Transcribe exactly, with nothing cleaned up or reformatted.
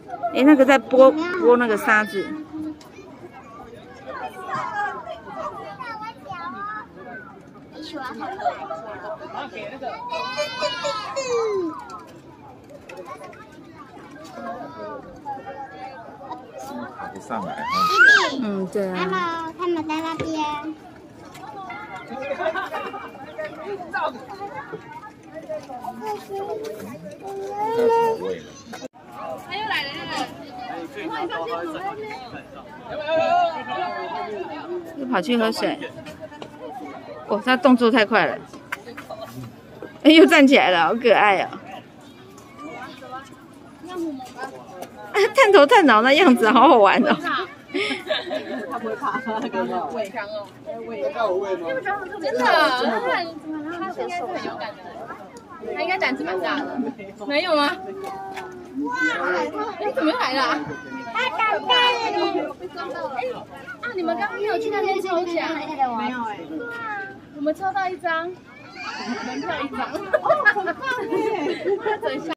哎，那个在拨拨那个沙子。 爬不上来。 嗯，对啊。 Hello， 他们在那边。 他又来了， 又跑去喝水。哦，他动作太快了。哎，又站起来了，好可爱哦。探头探脑那样子，好好玩哦。 他不会怕，他跟胃伤哦，胃到我胃吗？ 真的，他他应该是很勇敢的，他应该胆子蛮大的。没有吗？哇，你怎么来了？ 他长大了。 啊，你们刚刚没有去那边抽奖？没有哎。我们抽到一张门票一张。哦，很棒耶！等一下。